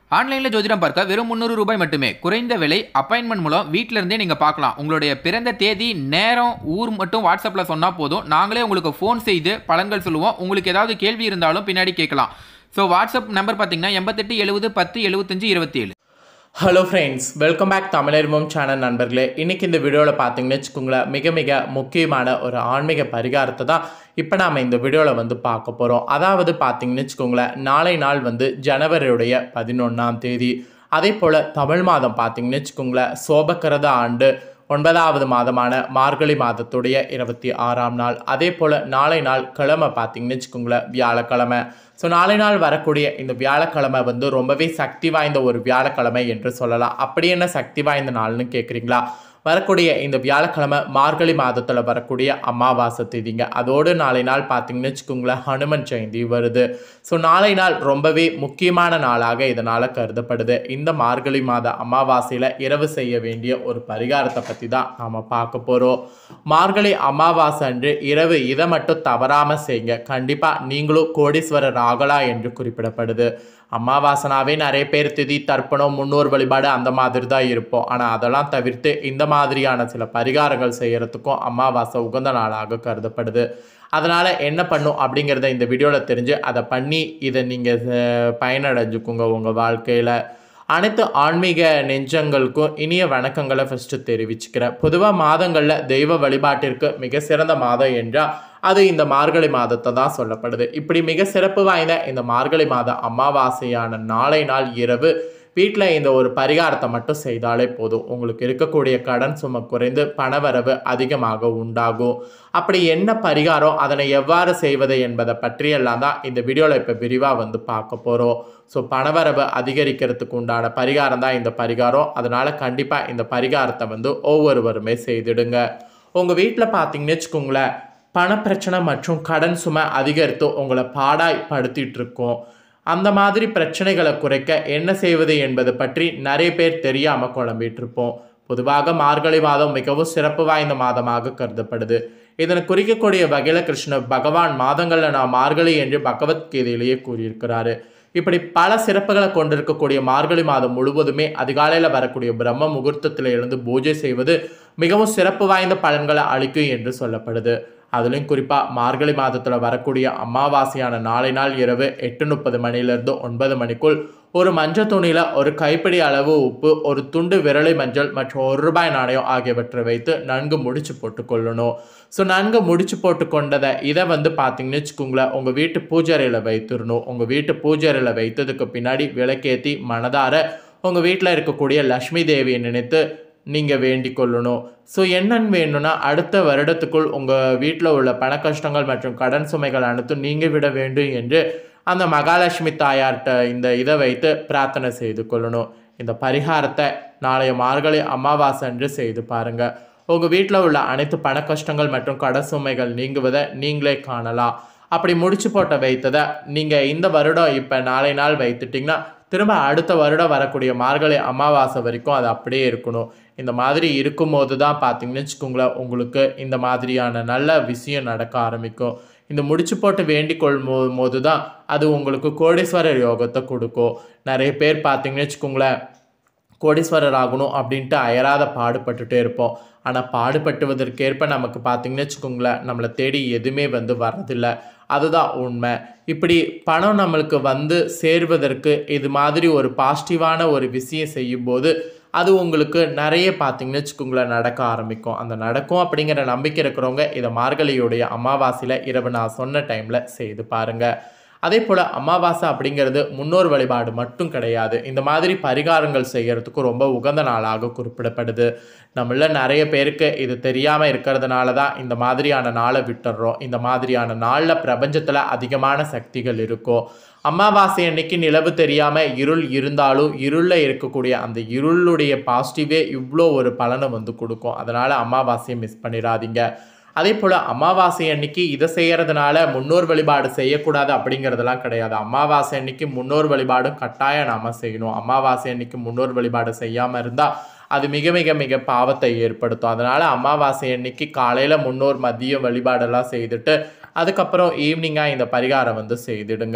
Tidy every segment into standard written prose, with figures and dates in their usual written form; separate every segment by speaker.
Speaker 1: ஆன்லைன்ல ஜோதிடம் பார்க்க வெறும் ₹300 மட்டுமே. குறைந்த விலை. அப்பாயின்ட்மென்ட் மூலம் வீட்ல இருந்தே நீங்க பார்க்கலாம். உங்களுடைய பிறந்த தேதி, நேரம், ஊர் மட்டும் வாட்ஸ்அப்ல சொன்னா போதும். நாங்களே உங்களுக்கு ஃபோன் செய்து பலன்கள் சொல்லுவோம். உங்களுக்கு ஏதாவது கேள்வி இருந்தாலும் பின்னாடி கேட்கலாம். வாட்ஸ்அப் நம்பர் பார்த்தீங்கன்னா 88 70 10 75 27.
Speaker 2: Hello friends, welcome back Tamizharivom channel நண்பர்களே. இன்றைக்கி இந்த வீடியோவில் பார்த்தீங்கன்னு வச்சுக்கோங்களேன், மிக மிக முக்கியமான ஒரு ஆன்மீக பரிகாரத்தை தான் இப்போ நாம் இந்த வீடியோவில் வந்து பார்க்க போகிறோம். அதாவது பார்த்தீங்கன்னு வச்சுக்கோங்களேன், நாளை நாள் வந்து ஜனவரியுடைய 11ஆம் தேதி. அதே போல் தமிழ் மாதம் பார்த்தீங்கன்னு வச்சுக்கோங்களேன், சோபக்கிரத ஆண்டு 9வது மாதமான மார்கழி மாதத்துடைய 26ஆம் நாள். அதே போல் நாளை நாள் கிழமை பார்த்தீங்கன்னு வச்சுக்கோங்களேன், வியாழக்கிழமை. நாளை நாள் வரக்கூடிய இந்த வியாழக்கிழமை வந்து ரொம்பவே சக்தி வாய்ந்த ஒரு வியாழக்கிழமை என்று சொல்லலாம். அப்படி என்ன சக்தி வாய்ந்த நாள்னு கேட்குறீங்களா? வரக்கூடிய இந்த வியாழக்கிழமை மார்கழி மாதத்தில் வரக்கூடிய அமாவாசை தேதிங்க. அதோடு நாளை நாள் பார்த்தீங்கன்னு வச்சுக்கோங்களேன், ஹனுமன் ஜெயந்தி வருது. நாளை நாள் ரொம்பவே முக்கியமான நாளாக இதனால் கருதப்படுது. இந்த மார்கழி மாத அமாவாசையில் இரவு செய்ய வேண்டிய ஒரு பரிகாரத்தை பற்றி தான் நாம் பார்க்க போகிறோம். மார்கழி அமாவாசை அன்று இரவு இதை மட்டும் தவறாமல் செய்யுங்க. கண்டிப்பாக நீங்களும் கோடீஸ்வரர் ஆகலாம் என்று குறிப்பிடப்படுது. அமாவாசனாவே நிறைய பேர் திதி தர்ப்பணம் முன்னோர் வழிபாடு அந்த மாதிரி தான் இருப்போம். ஆனால் அதெல்லாம் தவிர்த்து இந்த மாதிரியான சில பரிகாரங்கள் செய்கிறதுக்கும் அமாவாசை உகந்த நாளாக கருதப்படுது. அதனால் என்ன பண்ணும் அப்படிங்கிறத இந்த வீடியோவில் தெரிஞ்சு அதை பண்ணி இதை நீங்கள் பயனடைஞ்சுக்குங்க உங்கள் வாழ்க்கையில். அனைத்து ஆன்மீக நெஞ்சங்களுக்கும் இனிய வணக்கங்களை ஃபஸ்ட்டு தெரிவிச்சுக்கிறேன். பொதுவாக மாதங்களில் தெய்வ வழிபாட்டிற்கு மிக சிறந்த மாதம் என்றால் அது இந்த மார்கழி மாதத்தை தான் சொல்லப்படுது. இப்படி மிக சிறப்பு வாய்ந்த இந்த மார்கழி மாத அமாவாசையான நாளை நாள் இரவு வீட்டில் இந்த ஒரு பரிகாரத்தை மட்டும் செய்தாலே போதும். உங்களுக்கு இருக்கக்கூடிய கடன் சுமை குறைந்து பணவரவு அதிகமாக உண்டாகும். அப்படி என்ன பரிகாரம், அதனை எவ்வாறு செய்வது என்பதை பற்றியெல்லாம் தான் இந்த வீடியோவில் இப்போ விரிவாக வந்து பார்க்க போகிறோம். பணவரவு அதிகரிக்கிறதுக்கு உண்டான பரிகாரம் தான் இந்த பரிகாரம். அதனால் கண்டிப்பாக இந்த பரிகாரத்தை வந்து ஒவ்வொருவருமே செய்திடுங்க. உங்கள் வீட்டில் பார்த்தீங்கன்னு வச்சுக்கோங்களேன், பணப்பிரச்சனை மற்றும் கடன் சுமை அதிகரித்து உங்களை பாடாய்படுத்திட்டு இருக்கோம். அந்த மாதிரி பிரச்சனைகளை குறைக்க என்ன செய்வது என்பது பற்றி நிறைய பேர் தெரியாமல் குழம்பிட்டு இருப்போம். பொதுவாக மார்கழி மாதம் மிகவும் சிறப்பு வாய்ந்த மாதமாக கருதப்படுது. இதனை குறிக்கக்கூடிய வகையில் கிருஷ்ண பகவான் மாதங்களில் நான் மார்கழி என்று பகவத்கீதையிலேயே கூறியிருக்கிறாரு. இப்படி பல சிறப்புகளை கொண்டிருக்கக்கூடிய மார்கழி மாதம் முழுவதுமே அதிகாலையில் வரக்கூடிய பிரம்ம முகூர்த்தத்தில் எழுந்து பூஜை செய்வது மிகவும் சிறப்பு வாய்ந்த பலன்களை அளிக்கும் என்று சொல்லப்படுது. அதுலேயும் குறிப்பாக மார்கழி மாதத்தில் வரக்கூடிய அமாவாசையான நாளை நாள் இரவு 8:30 மணிலிருந்து 9 மணிக்குள் ஒரு மஞ்சள் துணியில் ஒரு கைப்பிடி அளவு உப்பு, ஒரு துண்டு விரலை மஞ்சள் மற்றும் ₹1 நாணயம் ஆகியவற்றை வைத்து நன்கு முடிச்சு போட்டுக்கொள்ளணும். நன்கு முடிச்சு போட்டு கொண்டதை இதை வந்து பார்த்தீங்கன்னு வச்சுக்கோங்களேன், உங்கள் வீட்டு பூஜைறையில் வைத்துடணும். உங்கள் வீட்டு பூஜைறையில் வைத்ததுக்கு பின்னாடி விளக்கேற்றி மனதார உங்கள் வீட்டில் இருக்கக்கூடிய லக்ஷ்மி தேவியை நினைத்து நீங்கள் வேண்டிக் கொள்ளணும். என்னன்னு வேணும்னா, அடுத்த வருடத்துக்குள் உங்கள் வீட்டில் உள்ள பண கஷ்டங்கள் மற்றும் கடன் சுமைகள் அனைத்தும் நீங்க விட வேண்டும் என்று அந்த மகாலட்சுமி தாயார்கிட்ட இந்த இதை வைத்து பிரார்த்தனை செய்து கொள்ளணும். இந்த பரிகாரத்தை நாளைய மார்கழி அமாவாசை அன்று செய்து பாருங்கள். உங்கள் வீட்டில் உள்ள அனைத்து பண கஷ்டங்கள் மற்றும் கடன் சுமைகள் நீங்குவதை நீங்களே காணலாம். அப்படி முடிச்சு போட்ட வைத்ததை நீங்கள் இந்த வருடம் இப்போ நாளை நாள் வைத்துட்டிங்கன்னா திரும்ப அடுத்த வருடம் வரக்கூடிய மார்கழி அமாவாசை வரைக்கும் அது அப்படியே இருக்கணும். இந்த மாதிரி இருக்கும்போது தான் பார்த்தீங்கன்னு வச்சுக்கோங்களேன், உங்களுக்கு இந்த மாதிரியான நல்ல விஷயம் நடக்க ஆரம்பிக்கும். இந்த முடிச்சு போட்டு வேண்டிக் கொள்ளும் போது தான் அது உங்களுக்கு கோடீஸ்வரர் யோகத்தை கொடுக்கும். நிறைய பேர் பார்த்தீங்கன்னு வச்சுக்கோங்களேன், கோடீஸ்வரர் ஆகணும் அப்படின்ட்டு அயராத பாடுபட்டுட்டே இருப்போம். ஆனால் பாடுபட்டுவதற்கேற்ப நமக்கு பார்த்தீங்கன்னு வச்சுக்கோங்களேன், நம்மளை தேடி எதுவுமே வந்து வர்றதில்லை. அதுதான் உண்மை. இப்படி பணம் நம்மளுக்கு வந்து சேர்வதற்கு இது மாதிரி ஒரு பாசிட்டிவான ஒரு விஷயம் செய்யும்போது அது உங்களுக்கு நிறைய பார்த்தீங்கன்னு வச்சுக்கோங்களேன் நடக்க ஆரம்பிக்கும். அந்த நடக்கும் அப்படிங்கிற நம்பிக்கை இருக்கிறவங்க இதை மார்கழியுடைய அமாவாசையில் இரவு நான் சொன்ன டைமில் செய்து பாருங்கள். அதே போல் அமாவாசை அப்படிங்கிறது முன்னோர் வழிபாடு மட்டும் கிடையாது. இந்த மாதிரி பரிகாரங்கள் செய்கிறதுக்கு ரொம்ப உகந்த நாளாக குறிப்பிடப்படுது. நம்மள நிறைய பேருக்கு இது தெரியாமல் இருக்கிறதுனால தான் இந்த மாதிரியான நாளை விட்டுடுறோம். இந்த மாதிரியான நாளில் பிரபஞ்சத்தில் அதிகமான சக்திகள் இருக்கும். அமாவாசை அன்னைக்கு நிலவு தெரியாமல் இருள் இருந்தாலும் இருளில் இருக்கக்கூடிய அந்த இருளுடைய பாசிட்டிவே இவ்வளோ ஒரு பலனை வந்து கொடுக்கும். அதனால் அமாவாசையை மிஸ் பண்ணிடாதீங்க. அதே போல் அமாவாசை அன்னைக்கு இதை செய்கிறதுனால முன்னோர் வழிபாடு செய்யக்கூடாது அப்படிங்கிறதெல்லாம் கிடையாது. அமாவாசை அன்னைக்கு முன்னோர் வழிபாடும் கட்டாயம் நாம் செய்யணும். அமாவாசை அன்னைக்கு முன்னோர் வழிபாடு செய்யாமல் இருந்தால் அது மிக மிக மிக பாவத்தை ஏற்படுத்தும். அதனால் அமாவாசை அன்னைக்கு காலையில் முன்னோர் மதியம் வழிபாடெல்லாம் செய்துட்டு அதுக்கப்புறம் ஈவினிங்காக இந்த பரிகாரம் வந்து செய்திடுங்க.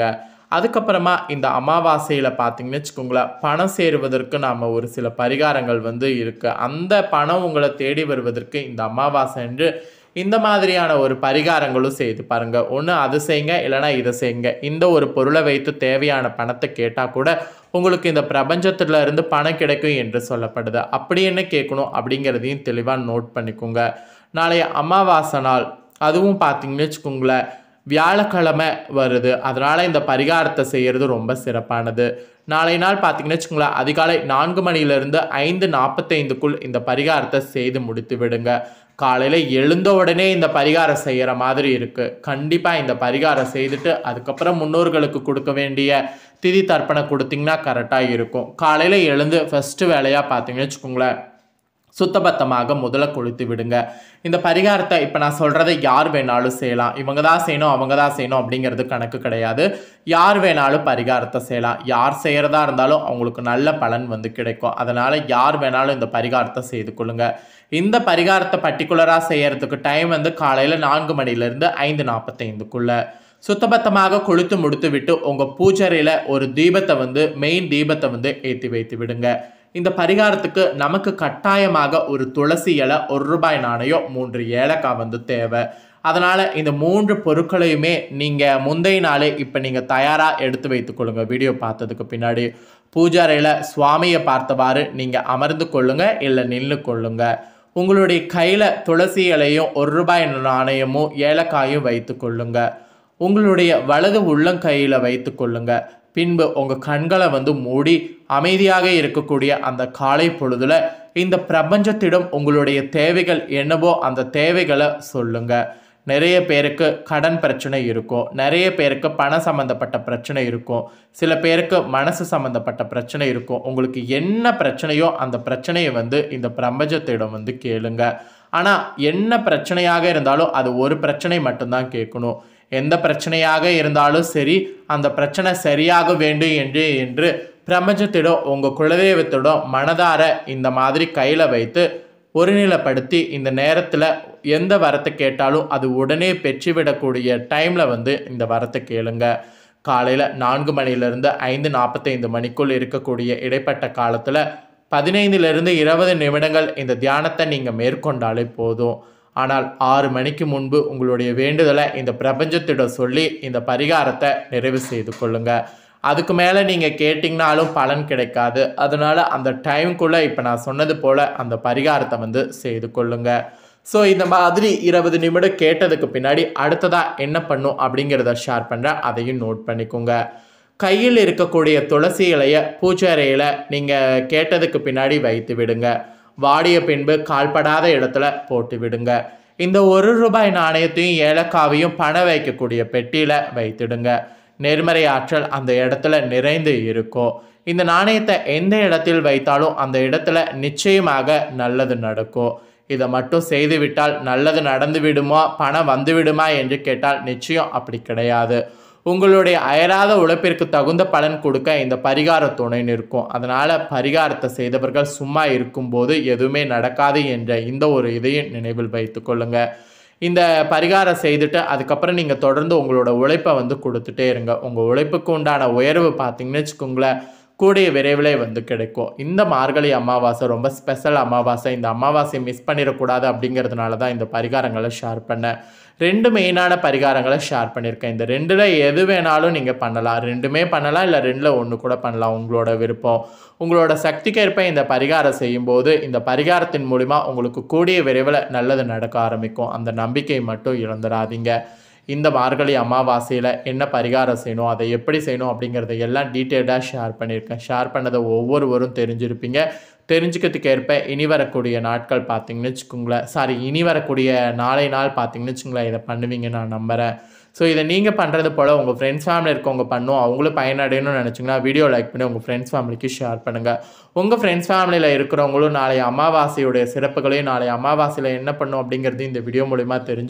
Speaker 2: அதுக்கப்புறமா இந்த அமாவாசையில் பார்த்தீங்கன்னு வச்சுக்கோங்களேன், பணம் சேருவதற்கு நாம் ஒரு சில பரிகாரங்கள் வந்து இருக்குது. அந்த பணம் உங்களை தேடி வருவதற்கு இந்த அமாவாசை என்று இந்த மாதிரியான ஒரு பரிகாரங்களும் செய்து பாருங்கள். ஒன்று அது செய்யுங்க, இல்லைனா இதை செய்யுங்க. இந்த ஒரு பொருளை வைத்து தேவையான பணத்தை கேட்டால் கூட உங்களுக்கு இந்த பிரபஞ்சத்துல இருந்து பணம் கிடைக்கும் என்று சொல்லப்படுது. அப்படி என்ன கேட்கணும் அப்படிங்கிறதையும் தெளிவாக நோட் பண்ணிக்கோங்க. நாளைய அமாவாசை நாள், அதுவும் பார்த்தீங்கன்னு வச்சுக்கோங்களேன், வியாழக்கிழமை வருது. அதனால் இந்த பரிகாரத்தை செய்கிறது ரொம்ப சிறப்பானது. நாளை நாள் பார்த்தீங்கன்னு வச்சுக்கோங்களேன், அதிகாலை 4 மணியிலிருந்து 5:45க்குள் இந்த பரிகாரத்தை செய்து முடித்து விடுங்க. காலையில் எழுந்த உடனே இந்த பரிகாரம் செய்கிற மாதிரி இருக்குது. கண்டிப்பாக இந்த பரிகாரம் செய்துட்டு அதுக்கப்புறம் முன்னோர்களுக்கு கொடுக்க வேண்டிய திதி தர்ப்பணம் கொடுத்தீங்கன்னா கரெக்டாக இருக்கும். காலையில் எழுந்து ஃபஸ்ட்டு வேலையாக பார்த்தீங்கன்னு வச்சுக்கோங்களேன், சுத்தபத்தமாக முதல்ல கொளுத்து விடுங்க. இந்த பரிகாரத்தை இப்போ நான் சொல்கிறத யார் வேணாலும் செய்யலாம். இவங்க தான் செய்யணும், அவங்க தான் செய்யணும் அப்படிங்கிறது கணக்கு கிடையாது. யார் வேணாலும் பரிகாரத்தை செய்யலாம். யார் செய்கிறதா இருந்தாலும் அவங்களுக்கு நல்ல பலன் வந்து கிடைக்கும். அதனால் யார் வேணாலும் இந்த பரிகாரத்தை செய்து கொள்ளுங்க. இந்த பரிகாரத்தை பர்டிகுலராக செய்யறதுக்கு டைம் வந்து காலையில் 4 மணிலேருந்து 5:45க்குள்ள சுத்தபத்தமாக கொளுத்து முடித்து விட்டு உங்கள் பூஜைறையில் ஒரு தீபத்தை வந்து மெயின் தீபத்தை வந்து ஏற்றி வைத்து விடுங்க. இந்த பரிகாரத்துக்கு நமக்கு கட்டாயமாக ஒரு துளசி இலை, ₹1 நாணயம், 3 ஏலக்காய் வந்து தேவை. அதனால் இந்த 3 பொருட்களையுமே நீங்கள் முந்தைய நாளே இப்போ நீங்கள் தயாராக எடுத்து வைத்துக்கொள்ளுங்க. வீடியோ பார்த்ததுக்கு பின்னாடி பூஜாரையில் சுவாமியை பார்த்தவாறு நீங்கள் அமர்ந்து கொள்ளுங்க, இல்லை நின்று கொள்ளுங்க. உங்களுடைய கையில் துளசி இலையும் ₹1 நாணயமும் ஏலக்காயும் வைத்து கொள்ளுங்க. உங்களுடைய வலது உள்ளங்கையில் வைத்து கொள்ளுங்க. பின்பு உங்கள் கண்களை வந்து மூடி அமைதியாக இருக்கக்கூடிய அந்த காலை பொழுதுல இந்த பிரபஞ்சத்திடம் உங்களுடைய தேவைகள் என்னவோ அந்த தேவைகளை சொல்லுங்க. நிறைய பேருக்கு கடன் பிரச்சனை இருக்கும், நிறைய பேருக்கு பணம் சம்மந்தப்பட்ட பிரச்சனை இருக்கும், சில பேருக்கு மனசு சம்மந்தப்பட்ட பிரச்சனை இருக்கும். உங்களுக்கு என்ன பிரச்சனையோ அந்த பிரச்சனையை வந்து இந்த பிரபஞ்சத்திடம் வந்து கேளுங்க. ஆனால் என்ன பிரச்சனையாக இருந்தாலும் அது ஒரு பிரச்சனை மட்டும்தான் கேட்கணும். எந்த பிரச்சனையாக இருந்தாலும் சரி, அந்த பிரச்சனை சரியாக வேண்டும் என்று பிரபஞ்சத்திடம் உங்கள் குலதெய்வத்திடம் மனதார இந்த மாதிரி கையில் வைத்து ஒருநிலைப்படுத்தி இந்த நேரத்தில் எந்த வரத்தை கேட்டாலும் அது உடனே பெற்றுவிடக்கூடிய டைமில் வந்து இந்த வரத்தை கேளுங்க. காலையில் 4 மணிலேருந்து 5:45 மணிக்குள் இருக்கக்கூடிய இடைப்பட்ட காலத்தில் 15லிருந்து 20 நிமிடங்கள் இந்த தியானத்தை நீங்கள் மேற்கொண்டாலே போதும். ஆனால் 6 மணிக்கு முன்பு உங்களுடைய வேண்டுதலை இந்த பிரபஞ்சத்திடம் சொல்லி இந்த பரிகாரத்தை நிறைவு செய்து கொள்ளுங்க. அதுக்கு மேலே நீங்கள் கேட்டிங்கனாலும் பலன் கிடைக்காது. அதனால் அந்த டைமுக்குள்ளே இப்போ நான் சொன்னது போல் அந்த பரிகாரத்தை வந்து செய்து கொள்ளுங்க. ஸோ இந்த மாதிரி 20 நிமிடம் கேட்டதுக்கு பின்னாடி அடுத்ததாக என்ன பண்ணும் அப்படிங்கிறத ஷேர் பண்ணுறேன், அதையும் நோட் பண்ணிக்கோங்க. கையில் இருக்கக்கூடிய துளசி இலையை பூஜை அறையில் நீங்கள் கேட்டதுக்கு பின்னாடி வைத்து விடுங்க. வாடிய பின்பு கால்படாத இடத்துல போட்டு விடுங்க. இந்த ₹1 நாணயத்தையும் ஏலக்காவையும் பணம் வைக்கக்கூடிய பெட்டியில் வைத்திடுங்க. நேர்மறை ஆற்றல் அந்த இடத்துல நிறைந்து இருக்கும். இந்த நாணயத்தை எந்த இடத்தில் வைத்தாலும் அந்த இடத்துல நிச்சயமாக நல்லது நடக்கும். இதை மட்டும் செய்துவிட்டால் நல்லது நடந்து விடுமா, பணம் வந்து விடுமா என்று கேட்டால் நிச்சயம் அப்படி கிடையாது. உங்களுடைய அயராத உழைப்பிற்கு தகுந்த பலன் கொடுக்க இந்த பரிகார துணை நிற்கும். அதனால் பரிகாரத்தை செய்தவர்கள் சும்மா இருக்கும்போது எதுவுமே நடக்காது என்ற இந்த ஒரு இதையும் நினைவில் வைத்து கொள்ளுங்க. இந்த பரிகாரம் செய்துட்டு அதுக்கப்புறம் நீங்கள் தொடர்ந்து உங்களோட உழைப்பை வந்து கொடுத்துட்டே இருங்க. உங்கள் உழைப்புக்கு உண்டான உயர்வு பார்த்தீங்கன்னு வச்சுக்கோங்களேன், கூடிய விரைவிலே வந்து கிடைக்கும். இந்த மார்கழி அமாவாசை ரொம்ப ஸ்பெஷல் அமாவாசை. இந்த அமாவாசையை மிஸ் பண்ணிடக்கூடாது அப்படிங்கிறதுனால தான் இந்த பரிகாரங்களை ஷேர் பண்ணேன். 2 மெயினான பரிகாரங்களை ஷேர் பண்ணியிருக்கேன். இந்த 2ல் எது வேணாலும் நீங்கள் பண்ணலாம். 2மே பண்ணலாம், இல்லை 2ல் 1 கூட பண்ணலாம், உங்களோட விருப்பம். உங்களோட சக்திக்கேற்ப இந்த பரிகாரம் செய்யும்போது இந்த பரிகாரத்தின் மூலிமா உங்களுக்கு கூடிய விரைவில் நல்லது நடக்க ஆரம்பிக்கும். அந்த நம்பிக்கையை மட்டும் இழந்துடாதீங்க. இந்த மார்கழி அமாவாசையில் என்ன பரிகாரம் செய்யணும், அதை எப்படி செய்யணும் அப்படிங்கிறத எல்லாம் டீட்டெயிலாக ஷேர் பண்ணியிருக்கேன். ஷேர் பண்ணதை ஒவ்வொருவரும் தெரிஞ்சிருப்பீங்க. தெரிஞ்சுக்கிறதுக்கு ஏற்ப இனி வரக்கூடிய நாட்கள் பார்த்தீங்கன்னு வச்சுக்கோங்களேன், இனி வரக்கூடிய நாளை நாள் பார்த்தீங்கன்னு வச்சுக்கோங்களேன், இதை பண்ணுவீங்க நான் நம்புகிறேன். ஸோ இதை நீங்கள் பண்ணுறது போல் உங்கள் ஃப்ரெண்ட்ஸ் ஃபேமிலி இருக்கவங்க பண்ணும், அவங்களும் பயனடையணும்னு நினச்சிங்கன்னா வீடியோ லைக் பண்ணி உங்கள் ஃப்ரெண்ட்ஸ் ஃபேமிலிக்கு ஷேர் பண்ணுங்கள். உங்கள் ஃப்ரெண்ட்ஸ் ஃபேமிலியில் இருக்கிறவங்களும் நாளை அமாவாசையுடைய சிறப்புகளையும் நாளை அமாவாசையில் என்ன பண்ணும் அப்படிங்கிறதையும் இந்த வீடியோ மூலிமா தெரிஞ்சு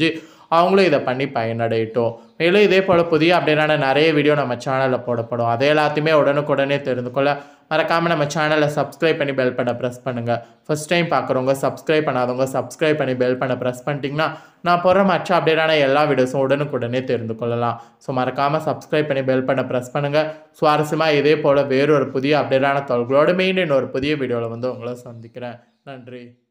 Speaker 2: அவங்களும் இதை பண்ணி பயனடையட்டும். மேலும் இதே போல் புதிய அப்டேட்டான நிறைய வீடியோ நம்ம சேனலில் போடப்படும். அதை எல்லாத்தையுமே உடனுக்குடனே தெரிந்து கொள்ள மறக்காமல் நம்ம சேனலை சப்ஸ்கிரைப் பண்ணி பெல் பண்ண ப்ரெஸ் பண்ணுங்கள். ஃபர்ஸ்ட் டைம் பார்க்குறவங்க, சப்ஸ்கிரைப் பண்ணாதவங்க சப்ஸ்கிரைப் பண்ணி பெல் பண்ண ப்ரெஸ் பண்ணிட்டீங்கன்னா நான் போடுற மற்ற அப்டேட்டான எல்லா வீடியோஸும் உடனுக்குடனே தெரிந்து கொள்ளலாம். ஸோ மறக்காமல் சப்ஸ்கிரைப் பண்ணி பெல் பண்ண ப்ரெஸ் பண்ணுங்கள். சுவாரஸ்யமாக இதே போல் வேறொரு புதிய அப்டேட்டான தகவல்களோடு மீண்டும் இன்னொரு புதிய வீடியோவில் வந்து உங்களை சந்திக்கிறேன். நன்றி.